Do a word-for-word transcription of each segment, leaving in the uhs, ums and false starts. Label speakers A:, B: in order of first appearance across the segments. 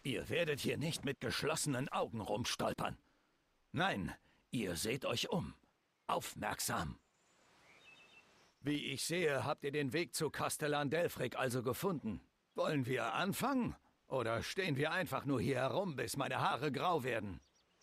A: Ihr werdet hier nicht mit geschlossenen Augen rumstolpern. Nein, ihr seht euch um. Aufmerksam. Wie ich sehe, habt ihr den Weg zu Castellan Delfric also gefunden. Wollen wir anfangen? Oder stehen wir einfach nur hier herum, bis meine Haare grau werden?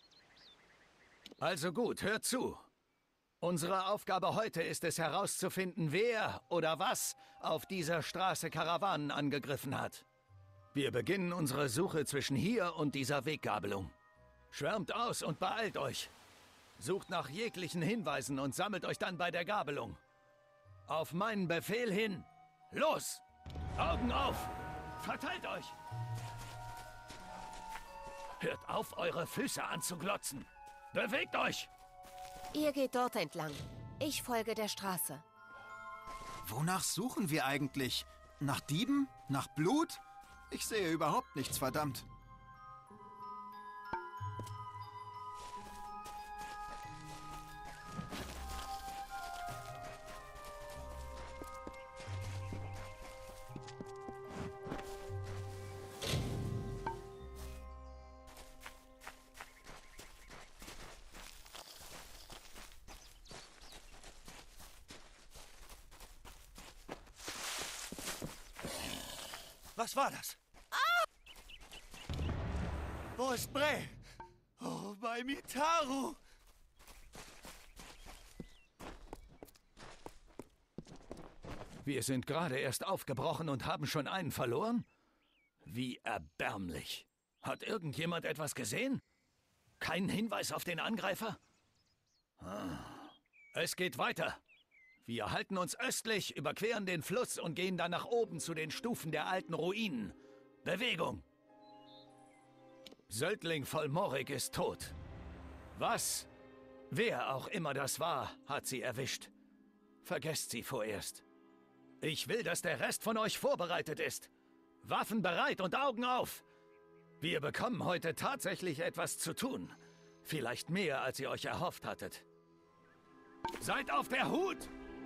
A: Also gut, hört zu. Unsere Aufgabe heute ist es herauszufinden, wer oder was auf dieser Straße Karawanen angegriffen hat. Wir beginnen unsere Suche zwischen hier und dieser Weggabelung. Schwärmt aus und beeilt euch. Sucht nach jeglichen Hinweisen und sammelt euch dann bei der Gabelung. Auf meinen Befehl hin, los! Augen auf! Verteilt euch! Hört auf, eure Füße anzuglotzen! Bewegt euch!
B: Ihr geht dort entlang. Ich folge der Straße.
C: Wonach suchen wir eigentlich? Nach Dieben? Nach Blut? Ich sehe überhaupt nichts, verdammt.
D: Was war das? Ah! Wo ist Bray? Oh, bei Mitaru!
A: Wir sind gerade erst aufgebrochen und haben schon einen verloren? Wie erbärmlich. Hat irgendjemand etwas gesehen? Kein Hinweis auf den Angreifer? Ah. Es geht weiter. Wir halten uns östlich, überqueren den Fluss und gehen dann nach oben zu den Stufen der alten Ruinen. Bewegung! Söldling Volmorik ist tot. Was? Wer auch immer das war, hat sie erwischt. Vergesst sie vorerst. Ich will, dass der Rest von euch vorbereitet ist. Waffen bereit und Augen auf! Wir bekommen heute tatsächlich etwas zu tun. Vielleicht mehr, als ihr euch erhofft hattet. Seid auf der Hut!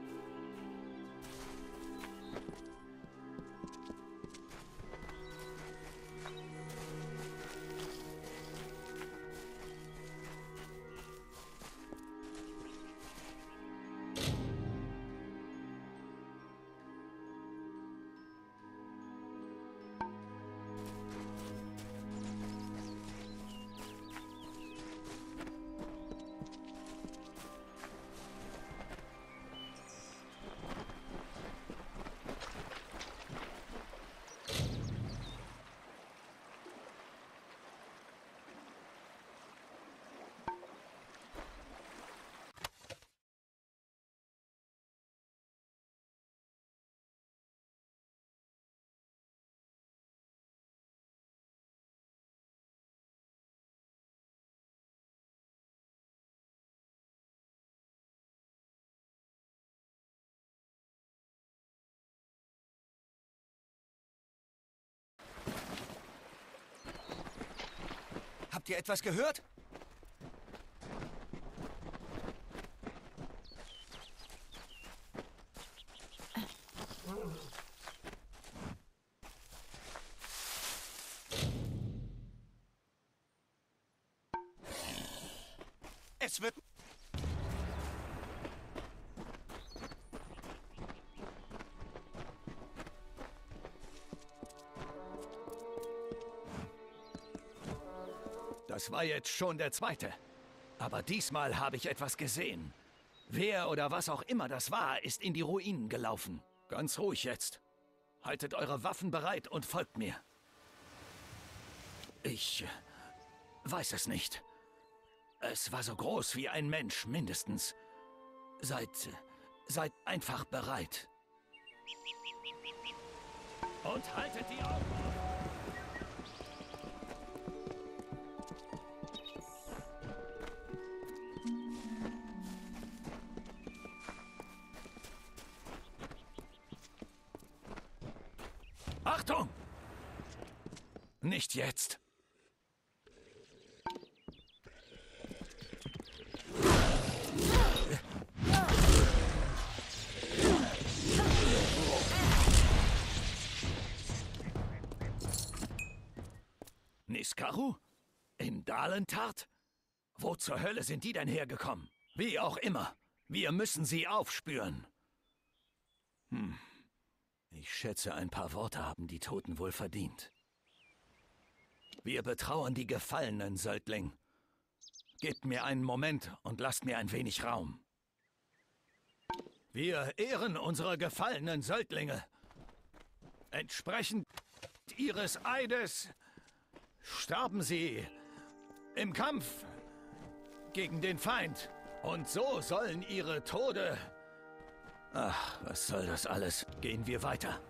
D: Habt ihr etwas gehört? Es wird...
A: Das war jetzt schon der zweite. Aber diesmal habe ich etwas gesehen. Wer oder was auch immer das war, ist in die Ruinen gelaufen. Ganz ruhig jetzt. Haltet eure Waffen bereit und folgt mir. Ich weiß es nicht. Es war so groß wie ein Mensch, mindestens. Seid, seid einfach bereit. Und haltet die Augen offen. Achtung! Nicht jetzt. Niskaru? In Dalentart? Wo zur Hölle sind die denn hergekommen? Wie auch immer, wir müssen sie aufspüren. Hm, ich schätze, ein paar Worte haben die Toten wohl verdient. Wir betrauern die Gefallenen, Söldling. Gebt mir einen Moment und lasst mir ein wenig Raum. Wir ehren unsere gefallenen Söldlinge. Entsprechend ihres Eides starben sie im Kampf gegen den Feind. Und so sollen ihre Tode... Ach, was soll das alles? Gehen wir weiter.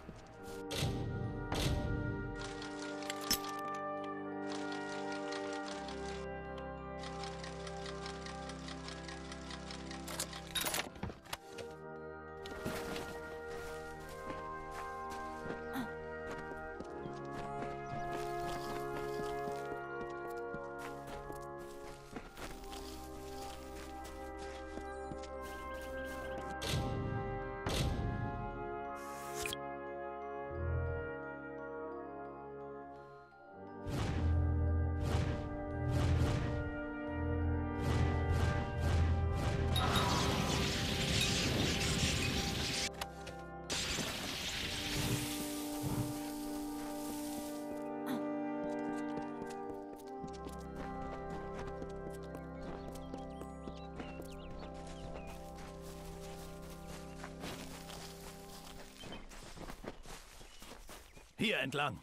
A: Hier entlang.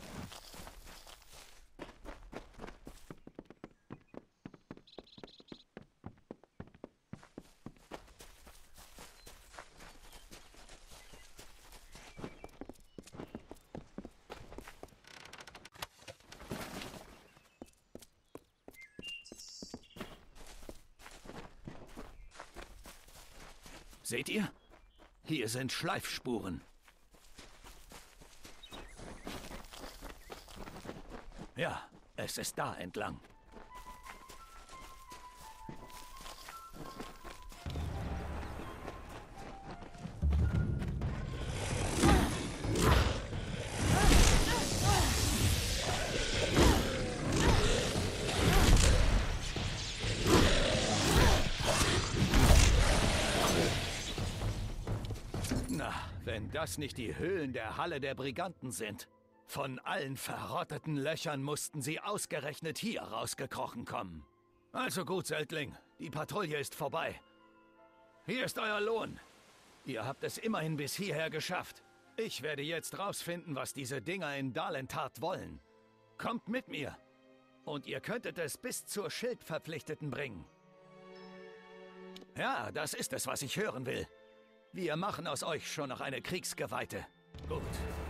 A: Seht ihr? Hier sind Schleifspuren. Ja, es ist da entlang. Na, wenn das nicht die Höhlen der Halle der Briganten sind. Von allen verrotteten Löchern mussten sie ausgerechnet hier rausgekrochen kommen. Also gut, Söldling, die Patrouille ist vorbei. Hier ist euer Lohn. Ihr habt es immerhin bis hierher geschafft. Ich werde jetzt rausfinden, was diese Dinger in Dalentart wollen. Kommt mit mir. Und ihr könntet es bis zur Schildverpflichteten bringen. Ja, das ist es, was ich hören will. Wir machen aus euch schon noch eine Kriegsgeweihte. Gut.